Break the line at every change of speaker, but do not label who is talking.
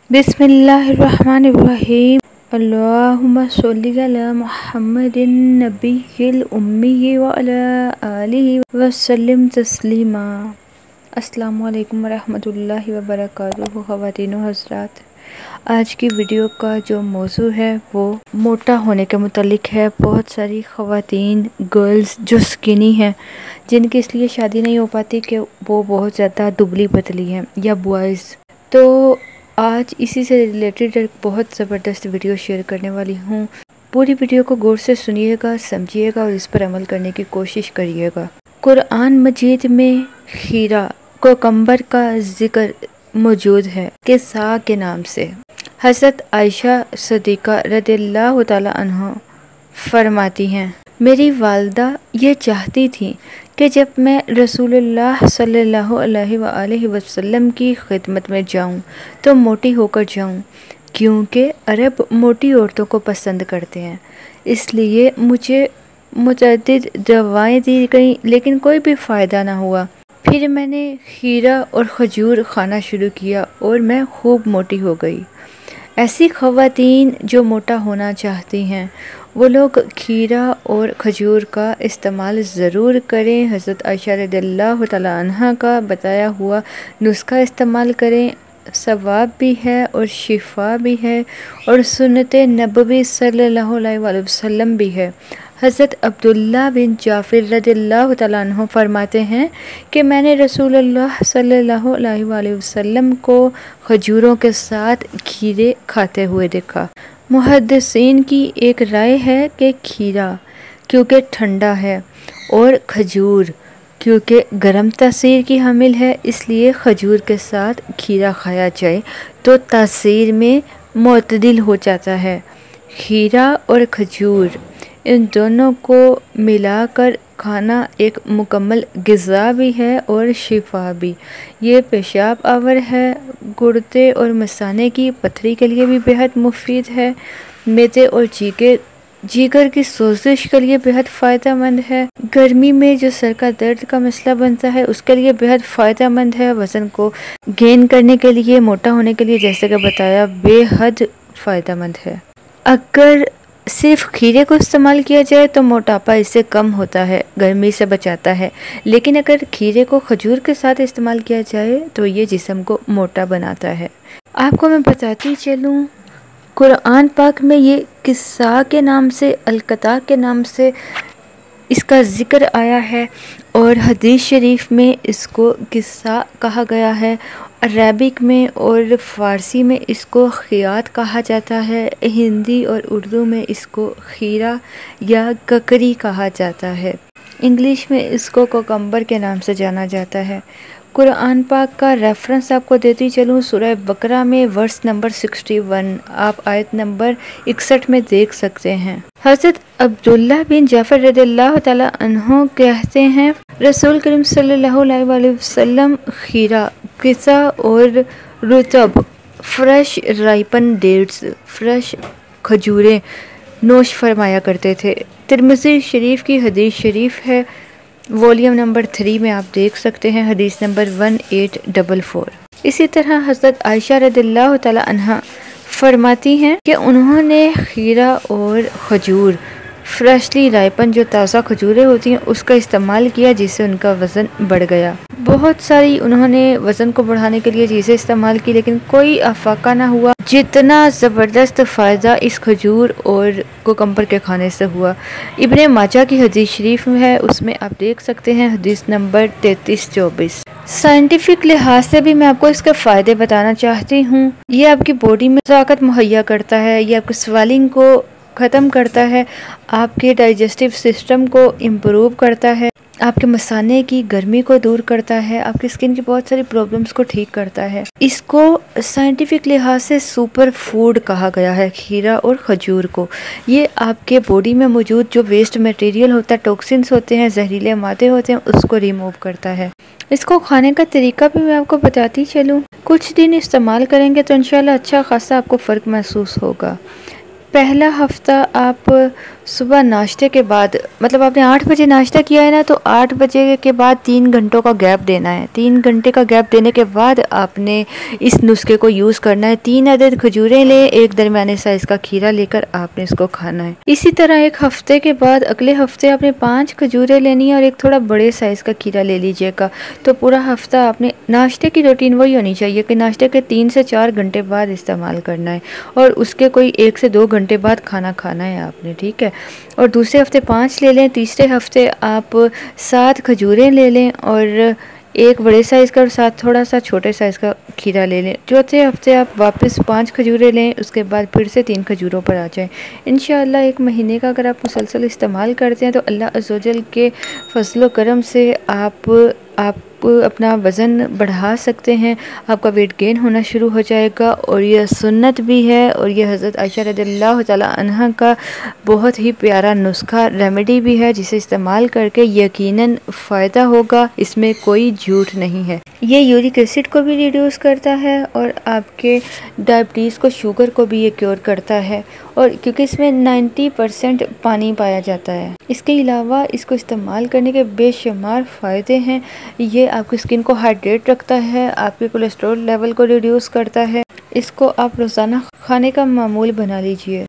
बिस्मिल्लाहिर्रहमानिर्रहीम। अल्लाहुम्मा सल्लि अला मुहम्मदिन नबिय्यिल उम्मी व अला आलिहि व सल्लिम तस्लीमा। अस्सलामु अलैकुम वरहमतुल्लाहि व बरकातुहू। ख़वातीन व हज़रात, आज की वीडियो का जो मौजू है वो मोटा होने के मुतालिक है। बहुत सारी ख़वातीन गर्ल्स जो स्किनी हैं, जिनकी इसलिए शादी नहीं हो पाती कि वो बहुत ज़्यादा दुबली पतली हैं, या बॉयज़। तो आज इसी से रिलेटेड एक बहुत ज़बरदस्त वीडियो शेयर करने वाली हूँ। पूरी वीडियो को गौर से सुनिएगा, समझिएगा और इस पर अमल करने की कोशिश करिएगा। कुरान मजीद में खीरा कुकम्बर का जिक्र मौजूद है किस्सा के नाम से। हज़रत आयशा सदीक़ा रज़ियल्लाहु ताला अन्हा फरमाती हैं, मेरी वालदा ये चाहती थी कि जब मैं रसूलुल्लाह सल्लल्लाहु अलैहि वसल्लम की खिदमत में जाऊं तो मोटी होकर जाऊं, क्योंकि अरब मोटी औरतों को पसंद करते हैं। इसलिए मुझे मुतअद्दिद दवाएं दी गईं, लेकिन कोई भी फ़ायदा ना हुआ। फिर मैंने खीरा और खजूर खाना शुरू किया और मैं खूब मोटी हो गई। ऐसी ख़वातीन जो मोटा होना चाहती हैं वो लोग खीरा और खजूर का इस्तेमाल ज़रूर करें। हज़रत आयशा रज़ियल्लाहु तआला अन्हा का बताया हुआ नुस्खा इस्तेमाल करें, सवाब भी है और शिफा भी है और सुन्नत नबवी सल्लल्लाहु अलैहि वसल्लम भी है। हज़रत अब्दुल्ला बिन जाफ़िर रज़ियल्लाहु तआला अन्हु फरमाते हैं कि मैंने रसूलुल्लाह सल्लल्लाहु अलैहि वसल्लम को खजूरों के साथ खीरे खाते हुए देखा। मुहद्दिसीन की एक राय है कि खीरा क्योंकि ठंडा है और खजूर क्योंकि गर्म तासीर की हामिल है, इसलिए खजूर के साथ खीरा खाया जाए तो तासीर में मुतदिल हो जाता है। खीरा और खजूर इन दोनों को मिलाकर खाना एक मुकम्मल ग़िज़ा भी है और शिफा भी। ये पेशाब आवर है, गुर्दे और मसाने की पथरी के लिए भी बेहद मुफीद है। मैदे और जिगर की सोजिश के लिए बेहद फ़ायदेमंद है। गर्मी में जो सर का दर्द का मसला बनता है उसके लिए बेहद फ़ायदेमंद है। वज़न को गेन करने के लिए, मोटा होने के लिए, जैसे कि बताया, बेहद फ़ायदेमंद है। अगर सिर्फ खीरे को इस्तेमाल किया जाए तो मोटापा इससे कम होता है, गर्मी से बचाता है। लेकिन अगर खीरे को खजूर के साथ इस्तेमाल किया जाए तो ये जिस्म को मोटा बनाता है। आपको मैं बताती चलूँ, कुरान पाक में ये किस्सा के नाम से, अलकता के नाम से इसका ज़िक्र आया है और हदीस शरीफ में इसको किस्सा कहा गया है। अरबिक में और फ़ारसी में इसको खियात कहा जाता है। हिंदी और उर्दू में इसको खीरा या ककरी कहा जाता है। इंग्लिश में इसको कुकम्बर के नाम से जाना जाता है। कुरान पाक का रेफरेंस आपको देती चलूँ, सूरह बकरा में वर्स नंबर 61, आप आयत नंबर 61 में देख सकते हैं। हज़रत अब्दुल्ला बिन जाफ़र रज़ियल्लाहु ताला अन्हु कहते हैं, रसूल करीम सल्लल्लाहु अलैहि वसल्लम खीरा, किसा और रुतब, फ्रेश राइपन डेट्स, फ्रेश खजूरें नोश फरमाया करते थे। तिरमिज़ी शरीफ की हदीस शरीफ है, वॉल्यूम नंबर 3 में आप देख सकते हैं, हदीस नंबर 1844। इसी तरह हज़रत आयशा रज़ियल्लाहु ताला अन्हा फरमाती हैं कि उन्होंने खीरा और खजूर, फ्रेशली राइपन जो ताज़ा खजूरें होती हैं, उसका इस्तेमाल किया, जिससे उनका वज़न बढ़ गया। बहुत सारी उन्होंने वज़न को बढ़ाने के लिए चीज़ें इस्तेमाल की, लेकिन कोई अफाका ना हुआ जितना ज़बरदस्त फ़ायदा इस खजूर और कुकम्बर के खाने से हुआ। इब्ने माजा की हदीस शरीफ में है, उसमें आप देख सकते हैं, हदीस नंबर 3324। साइंटिफिक लिहाज से भी मैं आपको इसके फ़ायदे बताना चाहती हूँ। ये आपकी बॉडी में ताकत मुहैया करता है, ये आपकी स्वेलिंग को ख़त्म करता है, आपके डाइजेस्टिव सिस्टम को इम्प्रूव करता है, आपके मसाने की गर्मी को दूर करता है, आपकी स्किन की बहुत सारी प्रॉब्लम्स को ठीक करता है। इसको साइंटिफिक लिहाज से सुपर फूड कहा गया है, खीरा और खजूर को। ये आपके बॉडी में मौजूद जो वेस्ट मटेरियल होता है, टॉक्सिन्स होते हैं, जहरीले मादे होते हैं, उसको रिमूव करता है। इसको खाने का तरीका भी मैं आपको बताती चलूँ। कुछ दिन इस्तेमाल करेंगे तो इंशाल्लाह अच्छा खासा आपको फ़र्क महसूस होगा। पहला हफ्ता आप सुबह नाश्ते के बाद, मतलब आपने 8 बजे नाश्ता किया है ना, तो 8 बजे के बाद 3 घंटों का गैप देना है। 3 घंटे का गैप देने के बाद आपने इस नुस्खे को यूज़ करना है। 3 अदद खजूरें लें, एक दरमियाने साइज़ का खीरा लेकर आपने इसको खाना है। इसी तरह एक हफ्ते के बाद अगले हफ्ते आपने 5 खजूरें लेनी है और एक थोड़ा बड़े साइज़ का खीरा ले लीजिएगा। तो पूरा हफ्ता आपने नाश्ते की रूटीन वही होनी चाहिए कि नाश्ते के 3 से 4 घंटे बाद इस्तेमाल करना है और उसके कोई 1 से 2 घंटे बाद खाना खाना है आपने, ठीक है। और दूसरे हफ्ते 5 ले लें, तीसरे हफ्ते आप 7 खजूरें ले लें और एक बड़े साइज़ का और साथ थोड़ा सा छोटे साइज़ का खीरा ले लें। चौथे हफ्ते आप वापस 5 खजूरें लें, उसके बाद फिर से 3 खजूरों पर आ जाएं। इंशाअल्लाह 1 महीने का अगर आप मुसलसल इस्तेमाल करते हैं तो अल्लाह अज़्ज़ व जल के फज़ल करम से आप अपना वज़न बढ़ा सकते हैं, आपका वेट गेन होना शुरू हो जाएगा। और यह सुन्नत भी है और यह हज़रत आयशा रज़ियल्लाहु तआला अन्हा का बहुत ही प्यारा नुस्खा रेमेडी भी है, जिसे इस्तेमाल करके यकीनन फ़ायदा होगा, इसमें कोई झूठ नहीं है। ये यूरिक एसिड को भी रिड्यूस करता है और आपके डायबिटीज़ को, शुगर को भी ये क्योर करता है, और क्योंकि इसमें 90% पानी पाया जाता है। इसके अलावा इसको इस्तेमाल करने के बेशुमार फ़ायदे हैं। ये आपकी स्किन को हाइड्रेट रखता है, आपके कोलेस्ट्रॉल लेवल को रिड्यूस करता है। इसको आप रोज़ाना खाने का मामूल बना लीजिए।